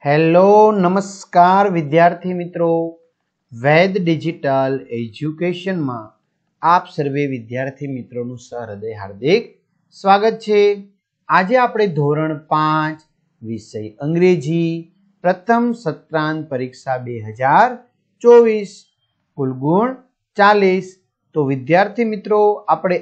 Hello નમસ્કાર વિદ્યાર્થી મિત્રો, વૈદ ડિજિટલ એજ્યુકેશનમાં આપ સર્વે વિદ્યાર્થી મિત્રોનું સહૃદય હાર્દિક સ્વાગત છે. આજે આપણે ધોરણ 5 વિષય અંગ્રેજી પ્રથમ સત્રાંત પરીક્ષા 2024 કુલ ગુણ 40. તો વિદ્યાર્થી મિત્રો, આપણે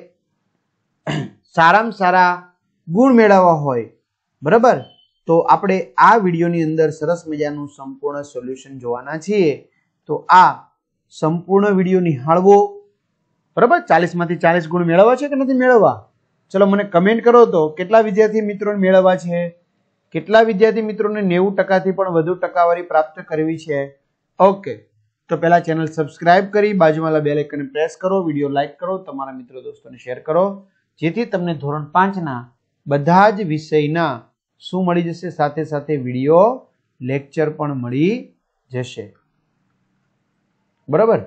સારામાં સારા ગુણ મેળવવા હોય બરાબર, તો આપણે આ વિડીયોની અંદર સરસ મજાનું સંપૂર્ણ સોલ્યુશન જોવાના છીએ. તો આ સંપૂર્ણ વિડીયો નિહાળવો બરાબર. 40 માંથી 40 ગુણ મેળવવા છે કે નથી મેળવવા? ચલો મને કમેન્ટ કરો તો કેટલા વિદ્યાર્થી મિત્રોને મેળવવા છે, કેટલા વિદ્યાર્થી મિત્રોને 90% થી પણ વધુ ટકાવારી પ્રાપ્ત કરવી છે. ઓકે, તો પહેલા ચેનલ સબસ્ક્રાઇબ કરી બાજુમાં બેલ આઇકન પ્રેસ કરો, વિડીયો લાઈક કરો, તમારા મિત્રો દોસ્તોને શેર કરો, જેથી તમને ધોરણ 5 ના બધા જ વિષયના શું મળી જશે, સાથે સાથે વિડીયો લેક્ચર પણ મળી જશે બરાબર.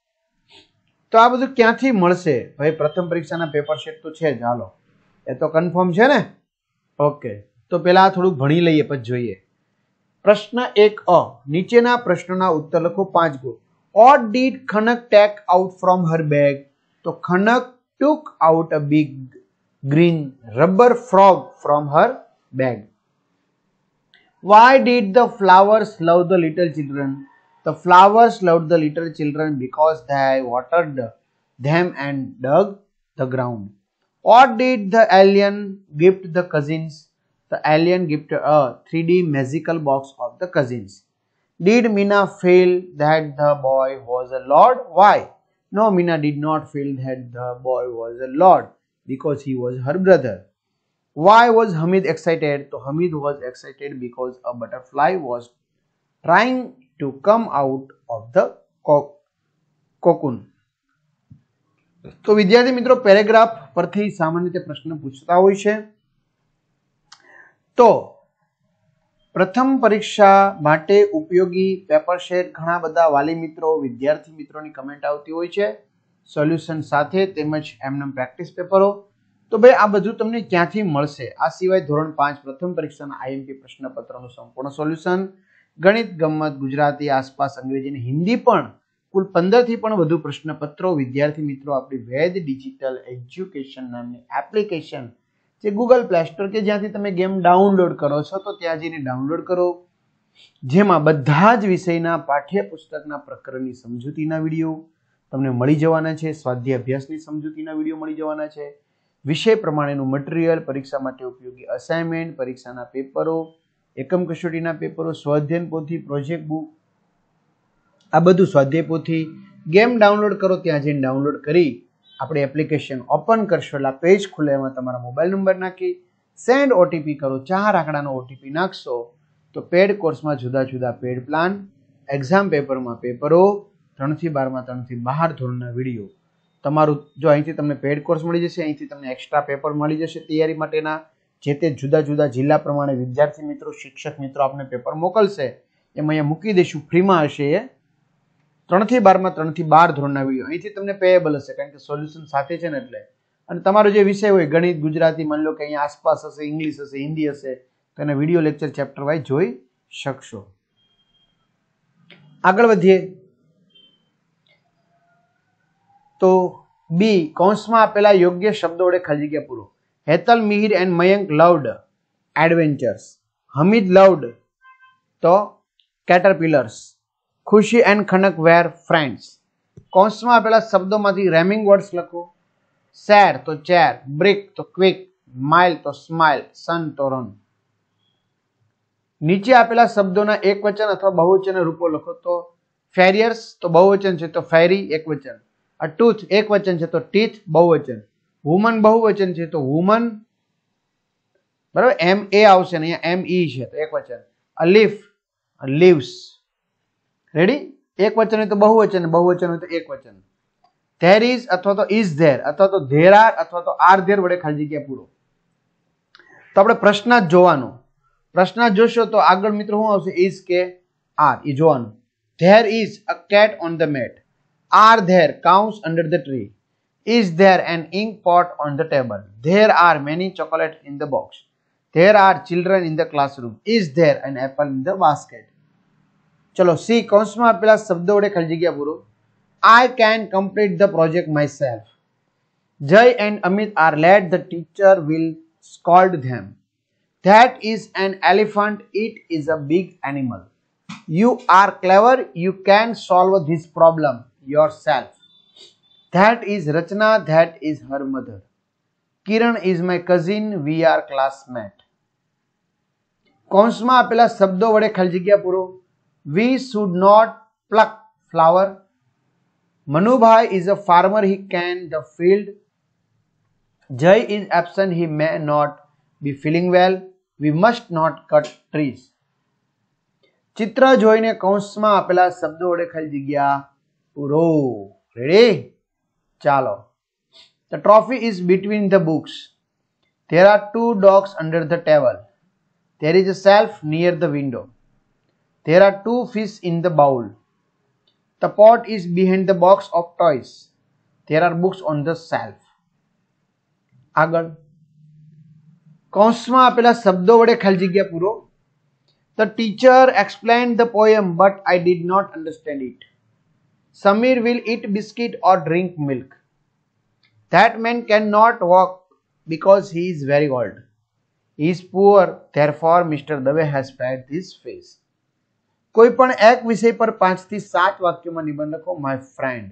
તો આ બધું ક્યાંથી મળશે ભાઈ? પ્રથમ પરીક્ષાના પેપર શીટ તો છે જ, હાલો એ તો કન્ફર્મ છે ને. ઓકે, તો પેલા થોડું ભણી લઈએ પછી જોઈએ. પ્રશ્ન 1 નીચેના પ્રશ્નોના ઉત્તર લખો. 5 ગુણ. What did Khanak take out from her bag? તો Khanak took out a big green rubber frog from her bag. Why did the flowers love the little children? The flowers loved the little children because they watered them and dug the ground. What did the alien gift the cousins? The alien gifted a 3D magical box of the cousins. Did Meena feel that the boy was a lord? Why? No, Meena did not feel that the boy was a lord because he was her brother. Why was Hamid excited? So Hamid was excited because a butterfly was trying to come out of the cocoon. તો વિદ્યાર્થી મિત્રો, paragraph પરથી સામાન્ય રીતે પ્રશ્ન પૂછતા હોય છે. તો પ્રથમ પરીક્ષા માટે ઉપયોગી પેપર શેટ ઘણા બધા વાલી મિત્રો, વિદ્યાર્થી મિત્રોની કમેન્ટ આવતી હોય છે સોલ્યુશન સાથે, તેમજ એમનેમ પ્રેક્ટિસ પેપરો. તો ભાઈ આ બધું તમને ક્યાંથી મળશે? આ સિવાય ધોરણ 5 પ્રથમ પરીક્ષાના આઈએમપી પ્રશ્નપત્રનું સંપૂર્ણ સોલ્યુશન, ગણિત, ગમ્મત, ગુજરાતી, આસપાસ, અંગ્રેજી અને હિન્દી પણ કુલ 15 થી પણ વધુ પ્રશ્નપત્રો વિદ્યાર્થી મિત્રો આપણી વૈદ ડિજિટલ એજ્યુકેશન નામની એપ્લિકેશન, જે ગૂગલ પ્લે સ્ટોર કે જ્યાંથી તમે ગેમ ડાઉનલોડ કરો છો, તો ત્યાં જઈને ડાઉનલોડ કરો, જેમાં બધા જ વિષયના પાઠ્યપુસ્તકના પ્રકરણની સમજૂતીના વિડીયો તમને મળી જવાના છે, સ્વાધ્યાય અભ્યાસની સમજૂતીના વિડીયો મળી જવાના છે, વિષય પ્રમાણેનું મટીરિયલ, પરીક્ષા માટે ઉપયોગી અસાઇનમેન્ટ, પરીક્ષાના પેપરો, એકમ કસોટીના પેપરો, સ્વાધ્યાય પોથી, પ્રોજેક્ટ બુક, આ બધું સ્વાધ્યાય પોથી ગેમ ડાઉનલોડ કરો, ત્યાં જઈને ડાઉનલોડ કરી આપણે એપ્લિકેશન ઓપન કરશો એટલે પેજ ખુલે, એમાં તમારા મોબાઈલ નંબર નાખી સેન્ડ ઓટીપી કરો. 4 આંકડાનો ઓટીપી નાખશો તો પેડ કોર્સમાં જુદા જુદા પેડ પ્લાન, એક્ઝામ પેપરમાં પેપરો, 3 થી 12 માં 3 થી 12 ધોરણના વિડીયો તમારું. જો અહીંથી તમને પેડ કોર્સ મળી જશે, અહીંથી તમને એક્સ્ટ્રા પેપર મળી જશે તૈયારી માટેના, જે તે જુદા જુદા જિલ્લા પ્રમાણે વિદ્યાર્થી મિત્રો, શિક્ષક મિત્રો આપણે પેપર મોકલશે, એમ અહીંયા મૂકી દઈશું, ફ્રીમાં હશે એ. 3 થી 12 માં 3 થી 12 ધોરણના વિડીયો અહીંથી તમને પેએબલ હશે, કારણ કે સોલ્યુશન સાથે છે ને એટલે. અને તમારો જે વિષય હોય, ગણિત, ગુજરાતી, માની લો કે અહીંયા આસપાસ હશે, ઇંગ્લિશ હશે, હિન્દી હશે, તો એના વિડીયો લેક્ચર ચેપ્ટર વાઇઝ જોઈ શકશો. આગળ વધીએ તો બી કૌંસમાં આપેલા યોગ્ય શબ્દો વડે ખાલી જગ્યા પૂરો. Hetal, Mihir and Mayank loved adventures. Hamid loved to caterpillars. Khushi and Khanak were friends. કૌંસમાં આપેલા શબ્દોમાંથી રેમિંગ વર્ડ્સ લખો. શેર તો ચેર, બ્રિક તો ક્વિક, માઇલ તો સ્માઇલ, સન તો રન. નીચે આપેલા શબ્દોના એકવચન અથવા બહુવચન રૂપો લખો. તો ફેરિયર્સ તો બહુવચન છે તો ફેરી એકવચન. અ ટૂથ એકવચન છે તો ટીથ બહુવચન. વુમન બહુવચન છે તો વુમન બરાબર, એમ એ આવશે ને અહીંયા એમ ઈ છે તો એકવચન. A leaf, leaves. રેડી? એકવચન હોય તો બહુવચન, બહુવચન હોય તો એકવચન. ધેર ઇઝ અથવા તો ઇઝ ધેર, અથવા તો ધેર આર અથવા તો આર ધેર વડે ખાલી જગ્યા પૂરો. તો આપણે પ્રશ્ન જ જોવાનો. પ્રશ્ન જોશો તો આગળ મિત્રો શું આવશે? ઇઝ કે આર, એ જોવાનું. There is a cat on the mat. Are there cows under the tree? Is there an ink pot on the table? There are many chocolates in the box. There are children in the classroom. Is there an apple in the basket? ચલો C કૌંસમાં આપેલા શબ્દો વડે ખાલી જગ્યા પૂરો. I can complete the project myself. Jay and Amit are late. The teacher will scold them. That is an elephant. It is a big animal. You are clever. You can solve this problem yourself. That is Rachna. That is her mother. Kiran is my cousin. We are classmates. કૌંસમાં આપેલા શબ્દો વડે ખાલી જગ્યા પૂરો. We should not pluck flower. Manubhai is a farmer. He can the field. Jay is absent. He may not be feeling well. We must not cut trees. ચિત્ર જોઈને કૌંસમાં આપેલા શબ્દો વડે ખાલી જગ્યા પૂરો. રેડી? ચાલો. The trophy is between the books. There are 2 dogs under the table. There is a shelf near the window. There are 2 fish in the bowl. The pot is behind the box of toys. There are books on the shelf. આગળ કૌંસમાં આપેલા શબ્દો વડે ખાલી જગ્યા પૂરો. The teacher explained the poem but I did not understand it. Samir will eat biscuit or drink milk. That man cannot walk because he is very old. He is poor, therefore Mr. Dave has paid his fees. કોઈ પણ એક વિષય પર 5 થી 7 વાક્યોમાં નિબંધ લખો. My friend.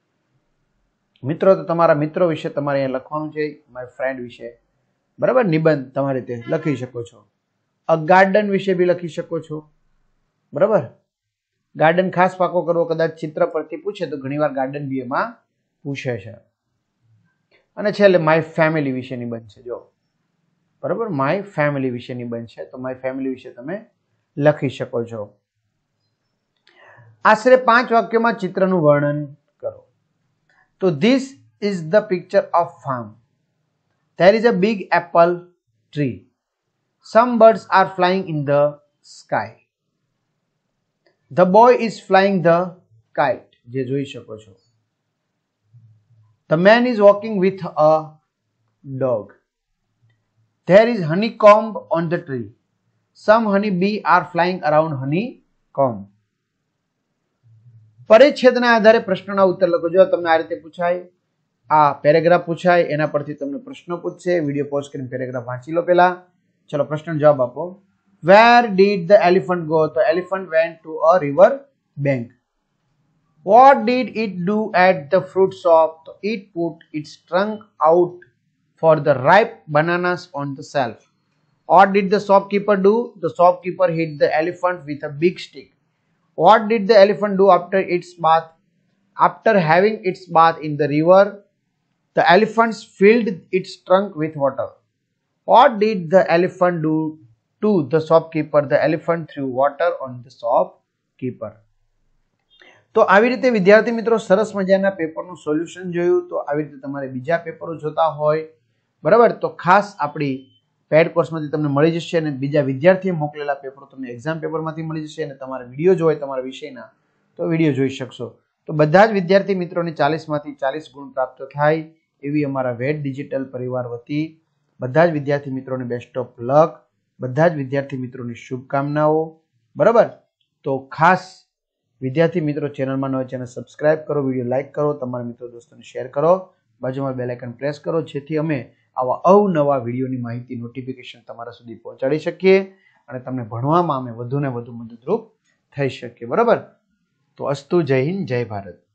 મિત્રો તો તમારા મિત્રો વિશે તમારે અહીંયા લખવાનું છે. માય ફ્રેન્ડ વિશે બરાબર નિબંધ તમારે તે લખી શકો છો. અ ગાર્ડન વિશે બી લખી શકો છો. બરાબર. ગાર્ડન ખાસ પાકો કરવો કદાચ ચિત્ર પરથી પૂછે તો ઘણીવાર ગાર્ડન બી એમાં પૂછે છે. અને છેલ્લે માય ફેમિલી વિશે નિબંધ છે. જો બરાબર માય ફેમિલી વિશે નિબંધ છે તો માય ફેમિલી વિશે તમે લખી શકો છો. આશરે 5 વાક્યોમાં ચિત્રનું વર્ણન કરો. તો this is the picture of farm. There is a big apple tree. Some birds are flying in the sky. The boy is flying the kite. જે જોઈ શકો છો. The man is walking with a dog. There is honeycomb on the tree. Some honey bee are flying around honeycomb. પરિચ્છેદના આધારે પ્રશ્નોના ઉત્તર લખો. જો તમને આ રીતે પૂછાય, આ પેરેગ્રાફ પૂછાય, એના પરથી તમને પ્રશ્નો પૂછશે. વિડીયો પોઝ કરીને પેરેગ્રાફ વાંચી લો પહેલા. ચલો પ્રશ્નનો જવાબ આપો. Where did the elephant go? The elephant went to a river bank. What did it do at the fruit shop? It put its trunk out for the ripe bananas on the shelf. What did the shopkeeper do? The shopkeeper hit the elephant with a big stick. What did the elephant do after its bath? After having its bath in the river, the elephant filled its trunk with water. What did the elephant do to the shopkeeper? The elephant threw water on the shopkeeper. તો આવી રીતે વિદ્યાર્થી મિત્રો સરસ મજાના પેપરનું solution જોયું. તો આવી રીતે તમારે બીજા પેપરો જોતા હોય બરાબર તો ખાસ આપણી પેડ કોર્સમાંથી તમને મળી જશે અને બીજા વિદ્યાર્થીએ મોકલેલા પેપરો તમને એક્ઝામ પેપરમાંથી મળી જશે અને તમારે વિડીયો જોઈએ તમારા વિષયના તો વિડીયો જોઈ શકશો. તો બધા જ વિદ્યાર્થી મિત્રોને 40માંથી 40 ગુણ પ્રાપ્ત થાય એવી અમારા વેદ ડિજિટલ પરિવાર વતી બધા જ વિદ્યાર્થી મિત્રોને બેસ્ટ ઓફ લક. બધા જ વિદ્યાર્થી મિત્રોની શુભકામનાઓ. બરાબર તો ખાસ વિદ્યાર્થી મિત્રો ચેનલમાં ન હોય ચેનલ સબસ્ક્રાઇબ કરો, વિડીયો લાઇક કરો, તમારા મિત્રો દોસ્તોને શેર કરો, બાજુમાં બેલ આઇકન પ્રેસ કરો જેથી અમે આવા અવનવા વિડીયોની માહિતી નોટિફિકેશન તમારા સુધી પહોંચાડી શકીએ અને તમને ભણવામાં અમે વધુ ને વધુ મદદરૂપ થઈ શકીએ. બરાબર તો અસ્તુ. જય હિન્દ, જય ભારત.